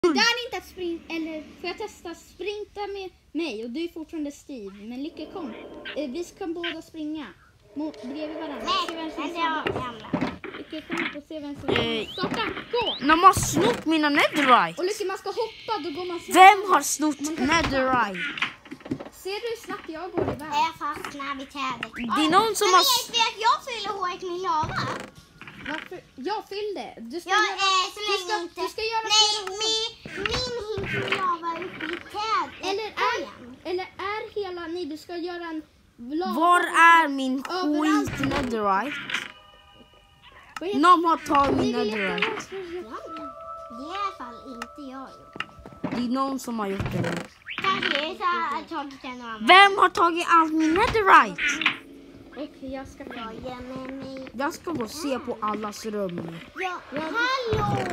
Det är inte att sprinta, eller får jag testa sprinta med mig och du är fortfarande Steve, men Lycke kom. Vi ska båda springa bredvid varandra. Nej, men jag gamla. Lycke kom upp och se vem som starta, gå! De har snott mina netherite. Och Lycke, man ska hoppa, då går man snabbt. Vem har snott netherite? Ser du hur snabbt jag går iväg? Jag fastnar vid trädet. Det är någon som har... Men jag vet att jag fyller håret med lava. Varför? Jag fyllde. Du ska Jag göra... så länge inte. Du ska göra Nej, min hink med lava är uppe i trädet. Eller är hela... Nej, du ska göra en... Var är min skit netherite? Någon har tagit min netherite. Det är i alla fall inte jag gjort. Det är någon som har gjort det. Kanske är så här tagit en annan. Vem har tagit allt min netherite? Okej, jag ska fram. Jag ska gå och se på allas rum. Ja, hallå!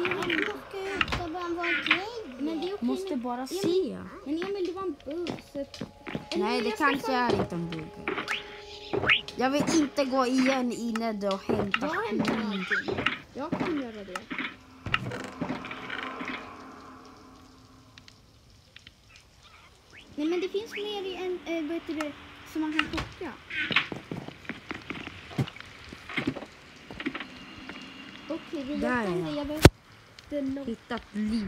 Men det är okej. Måste bara se. Men Emil, det var en bugg. Nej, det kanske är inte en bugg. Jag vill inte gå igen i nether och hämta skit. Jag kan göra det. Nej, men det finns mer i en, vad heter det, som man kan koka. Okej, vi Där är gör jag. det. Hittat liv.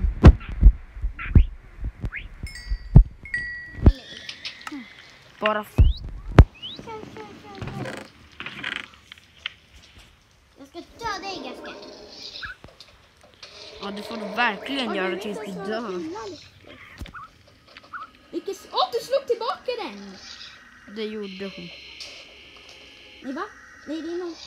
Bara Jag ska döda dig ganska. ja, det får du verkligen göra tills du dör. Du slog tillbaka den! Det gjorde hon. Nej, va? Nej, det är någon...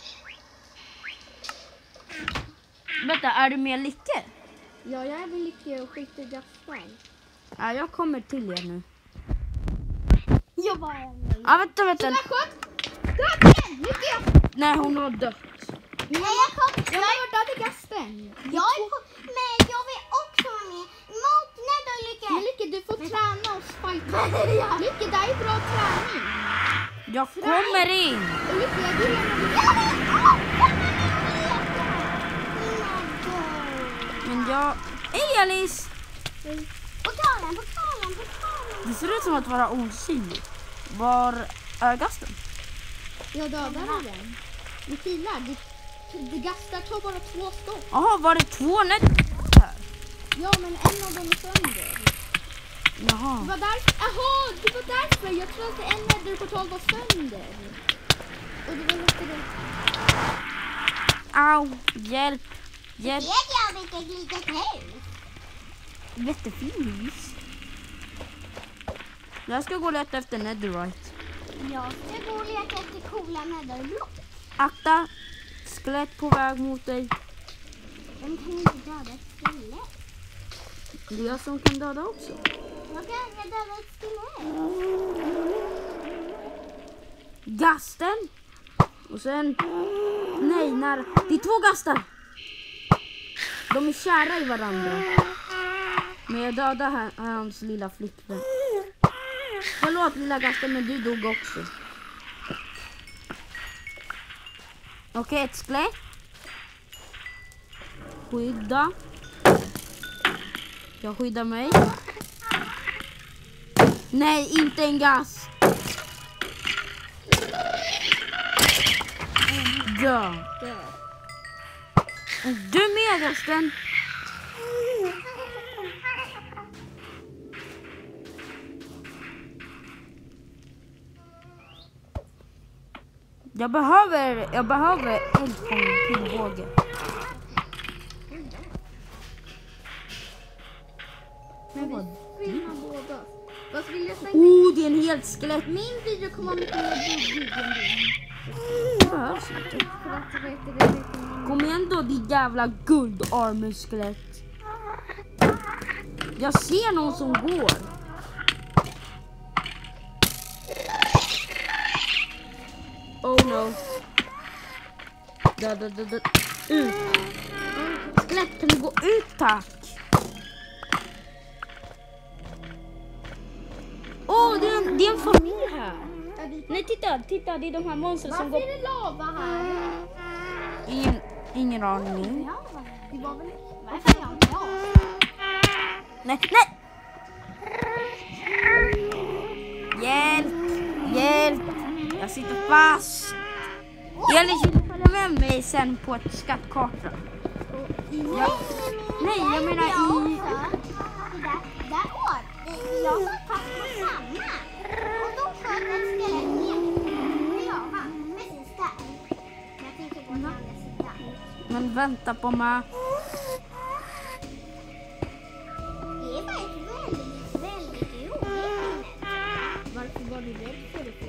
Vänta, är du med Lycke? Ja, jag är väl Lycke och skjuter Gaspar. Ja, jag kommer till er nu. Jag bara... Ja, vänta. Där sköt! Död den! Lycke! Nej, hon har dött. Nej, jag kom... Jag mördade Gaspen. Men jag vill också vara med. Mot Ned och Lycke. Men Lycke, du får träna och fighta. Lycke, det är bra träning. Jag kommer in. Och Lycke, jag vill gärna... Men jag... Hej Alice! Portalen. Det ser ut som att vara osynlig. Var är gasten? Jag dödade den. Med pilar. Det gastar tar bara 2 skott. Jaha, var det 2 net här? Ja, men en av dem är sönder. Jaha. Det var därför. Jag tror att en netherportal var sönder. Och det var lite det. Au, hjälp. Hjälp. Vet jag vilket litet hus? Jättefint. Jag ska gå och leta efter netherite. Jag ska gå och leta efter coola netherblock. Akta. Skelett på väg mot dig. De kan inte döda ett skelett. Det är jag som kan döda också. Jag kan döda ett skelett. Gasten. Och sen... Nej, nära. Det är 2 gastar. De är kära i varandra. Men jag dödade hans lilla flickvän. Förlåt lilla gasten, men du dog också. Okej, ett skelett. Skydda. Jag skyddar mig. Nej, inte en gas. Dö. Du med gasten. Jag behöver en pilbåge. Men vad vill man båda? Vad vill jag säga? Det är en helt skelett. Min video kommer mycket mer buggig än din. Det behövs inte. Kom igen då, din jävla guldarmor-skelett. Jag ser någon som går. Oh no. Ut. Skelett, kan du gå ut, tack? Det är en familj här. Nej, titta, det är de här monstren som går... Varför är det lava här? Ingen aning. Det var väl... Varför är jag inte jag? Nej, nej! Hjälp! Hjälp! Jag sitter fast! Elis, vill du följa med mig sen på ett skattkarta? Nej, jag menar i... Där åt. Jag satt fast på samma. Och då föll ett skelett ner i lavan med sin stav. Jag tänkte gå till andra sidan. Men vänta på mig. Det är faktiskt väldigt roligt. Varför var du rädd för det?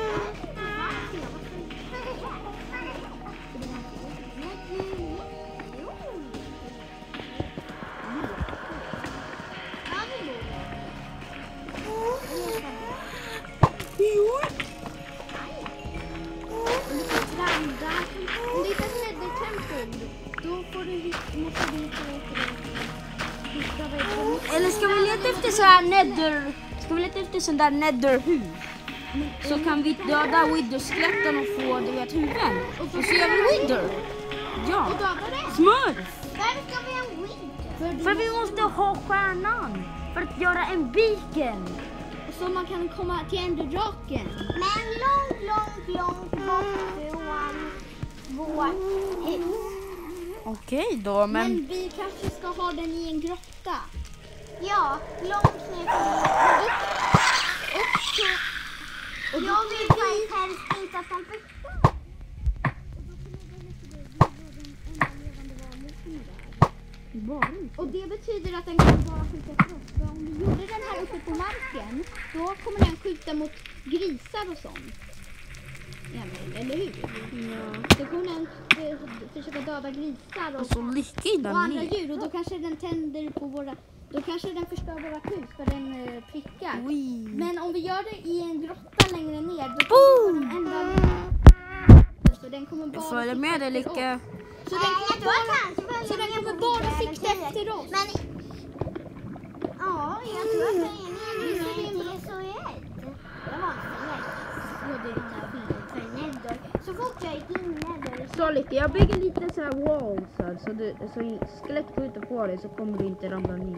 Om det är ett nether-tempel, då får du måste du hitta vägen. Eller ska vi leta efter så här nether... Ska vi leta efter sån där netherhus? Så kan vi döda wither-skeletten och få, du vet, huvuden. Och så gör vi wither. Ja. Och döda det. Smurf! Varför ska vi ha en wither? För vi måste ha stjärnan. För att göra en beacon. Så man kan komma till enderdraken. Men långt bort från vårt hus. Okej då, Men vi kanske ska ha den i en grotta. Ja, långt ner från och jag vill faktiskt helst inte att den förstör. Och det betyder att den kan bara skjuta efter oss. För om vi gjorde den här uppe på marken, då kommer den skjuta mot grisar och sånt. Emil, eller hur? Ja. Då kommer den försöka döda grisar Och så lycka och andra ner. djur. Och då kanske den tänder på våra... Då kanske den förstör våra hus för den prickar. Oj. Men om vi gör det i en grotta längre ner, då kommer den ända... Så den kommer bara... Jag följer med dig, sikta efter Lycka. oss. Så den kommer bara sikta efter oss. Men ja, jag tror att jag är inte så rädd. Jag var inte rädd. Så fort jag gick in där. Så Lycka, jag bygger lite så här walls här, så skelett skjuter på dig så kommer du inte ramla ner.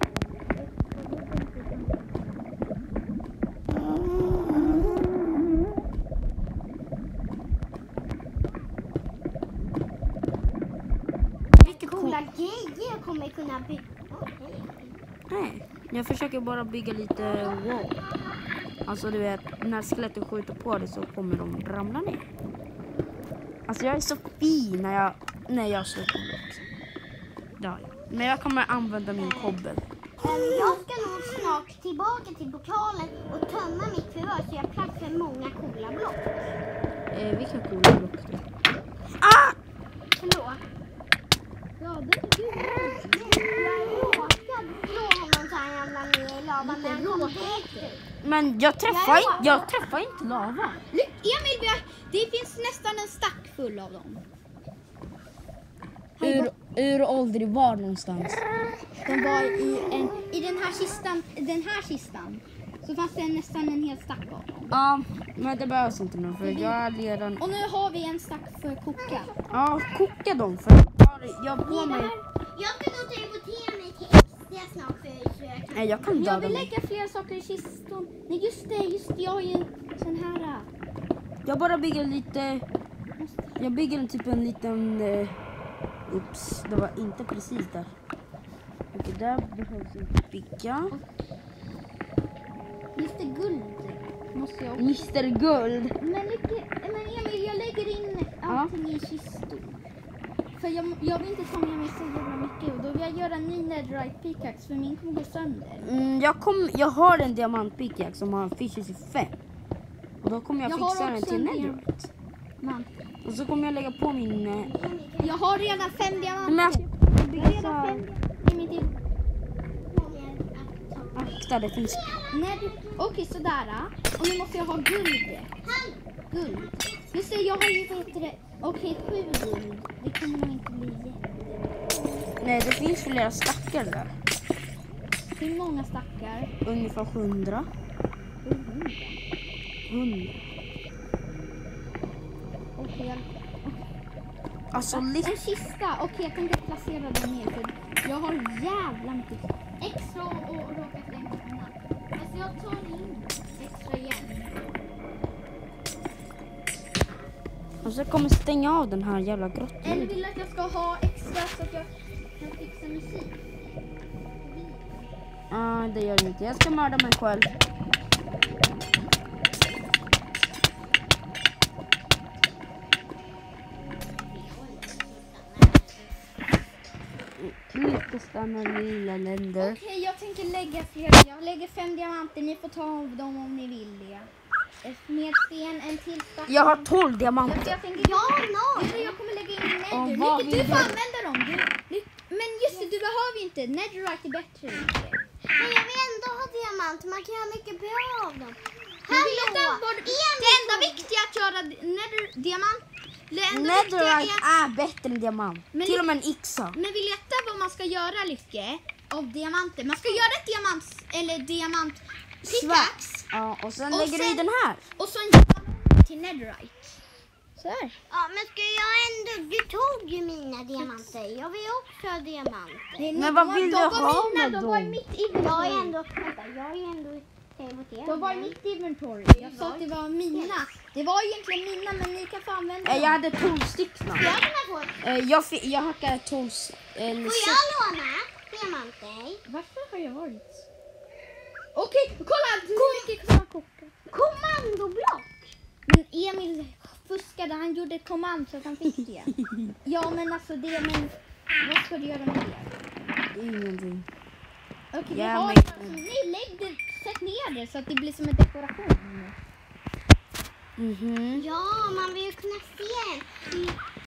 Coola grejer kommer kunna bygga. Nej, jag försöker bara bygga lite wall. Alltså du vet, när skelettet skjuter på dig så kommer de ramla ner. Alltså jag är så fin när jag slår på det. Ja, men jag kommer använda min kobbel. Jag ska nog snart tillbaka till pokalen och tömma mitt förråd så jag har plats för många coola block. Vilka coola block då? Ah! Förlåt. Ja, det är kul. Jag råkade slå honom så han ramlade ner i lavan. Men han kom efter. Men jag träffar inte lava. Emil, det finns nästan en stack full av dem. Ur ålder var någonstans. Den var i den här kistan. Så fanns det nästan en hel stack av dem. Ja, men det behövs inte nu för jag är redan... Och nu har vi en stack för att koka. Ja, koka dem för jag på mig... Jag ska nog teleportera mig till extra snart för jag Nej, jag kan Jag döda vill mig. lägga fler saker i kistan. Nej, just det. Jag har ju en sån här. Jag bara bygger lite... Jag bygger typ en liten... Ups, det var inte precis där. Okej, där behövs inte bygga. Mr. Guld måste jag också. Mr. Guld. Men Emil, jag lägger in allting i kistor. För jag vill inte ta med mig så jävla mycket. Och då vill jag göra en ny netherite pickaxe för min kommer gå sönder. Jag har en diamantpickaxe som har fishes i 5. Och då kommer jag Jag har fixa den också till en netherite. Man. Och så kommer jag lägga på min... Jag har redan 5 diamanter. Men jag bygger så här... Akta, det finns... Okej, sådär. Och nu måste jag ha guld. Guld. Just det, jag har ju bättre. Okej, 7 guld. Det kommer nog inte bli jätte. Nej, det finns flera stackar där. Hur många stackar? Ungefär 100. 100. Okej, Alltså en kista. Okej, jag tänker placera den ner. För jag har jävla mycket. extra och råkat lägga på den. Alltså jag tar in extra igen. Och så kommer stänga av den här jävla grottan. Eller vill att jag ska ha extra så att jag kan fixa musik? Det gör det inte. Jag ska mörda mig själv. Lite stanna lilla länder. Okej, jag tänker lägga fler. Jag lägger 5 diamanter. Ni får ta av dem om ni vill det. Med sten, en till stack. Jag har 12 diamanter. Jag tänker, jag kommer lägga in i Och nether. vad Lycke, vill du får du? använda dem. Men just det, du behöver ju inte. Netherite är bättre. Men jag vill ändå ha diamant. Man kan göra mycket bra av dem. Det enda viktiga att göra diamant. Netherite är bättre än diamant. Men Till och med en yxa. Men vi letar vad man ska göra, Lycke, av diamanter. Man ska göra ett diamant pickaxe. Ja, och sen Och lägger du i sen- den här. Och så en diamant till netherite. Så här. Ja, men ska jag ändå... Du tog ju mina diamanter. Jag vill också ha diamanter. Men vad vill du ha med De var i dem? mitt Jag inventory. är ändå... Vänta, jag är ändå... De var i mitt inventory. Jag sa att det var mina. Det var egentligen mina, men ni kan få använda dem. Jag hade 12 stycken. Jag hackade 12. Får jag låna diamanter? Varför har jag varit? Okej, kolla! Hur mycket kan man koka? Kommandoblock! Men Emil fuskade, han gjorde ett kommand så att han fick det. Ja, men alltså det, men vad ska du göra med det? Ingenting. Okej, vi Ja, har men- alltså, sätt ner det så att det blir som en dekoration. Mhm. Ja, man vill ju kunna se